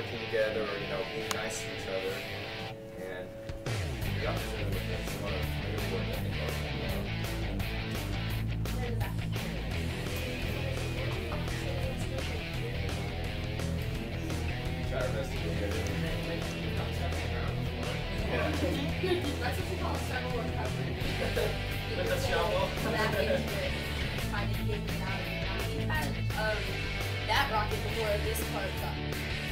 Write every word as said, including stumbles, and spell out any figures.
working together or, you know, being nice to each other. And yeah, that's one of the important I think are, you know. Try our best to do good. Yeah. That's what we call struggle recovery. With the shovel. Back into it. Trying to get it out of it. We've had um, that rocket before this part got